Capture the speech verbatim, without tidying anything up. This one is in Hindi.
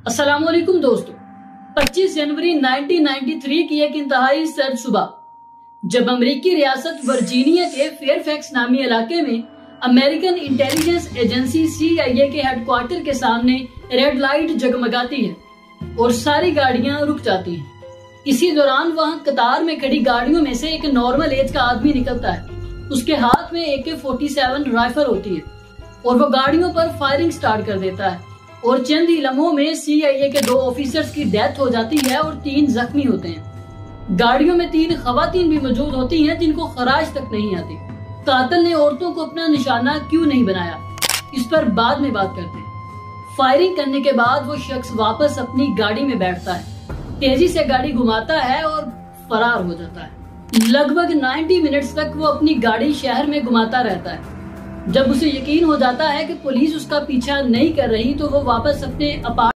अस्सलामुअलैकुम दोस्तों, पच्चीस जनवरी उन्नीस सौ तिरानवे की एक इंतहाई सर्द सुबह जब अमेरिकी रियासत वर्जीनिया के फेयरफैक्स नामी इलाके में American intelligence agency C I A के हेडक्वार्टर के सामने रेड लाइट जगमगाती है और सारी गाड़ियां रुक जाती हैं। इसी दौरान वहां कतार में खड़ी गाड़ियों में से एक नॉर्मल एज का आदमी निकलता है। उसके हाथ में ए के फोर्टी सेवन राइफल होती है और वो गाड़ियों पर फायरिंग स्टार्ट कर देता है और चंद ही लम्हों में सी आई ए के दो ऑफिसर्स की डेथ हो जाती है और तीन जख्मी होते हैं। गाड़ियों में तीन खवातीन भी मौजूद होती हैं जिनको खराज तक नहीं आती। कातिल ने औरतों को अपना निशाना क्यों नहीं बनाया, इस पर बाद में बात करते हैं। फायरिंग करने के बाद वो शख्स वापस अपनी गाड़ी में बैठता है, तेजी से गाड़ी घुमाता है और फरार हो जाता है। लगभग नब्बे मिनट्स तक वो अपनी गाड़ी शहर में घुमाता रहता है। जब उसे यकीन हो जाता है कि पुलिस उसका पीछा नहीं कर रही तो वो वापस अपने अपार्टमेंट